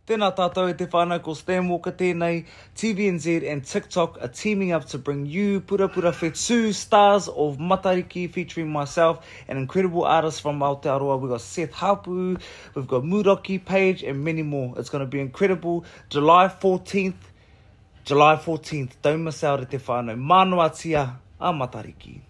Tēnā tātou e te whānau ko Stan Walker tēnei. TVNZ and TikTok are teaming up to bring you Pura Pura Whetū stars of Matariki featuring myself and incredible artists from Aotearoa. We've got Seth Hapu, we've got Muroki, Page and many more. It's going to be incredible. July 14th. Don't miss out e te whānau. Mānoatia a Matariki.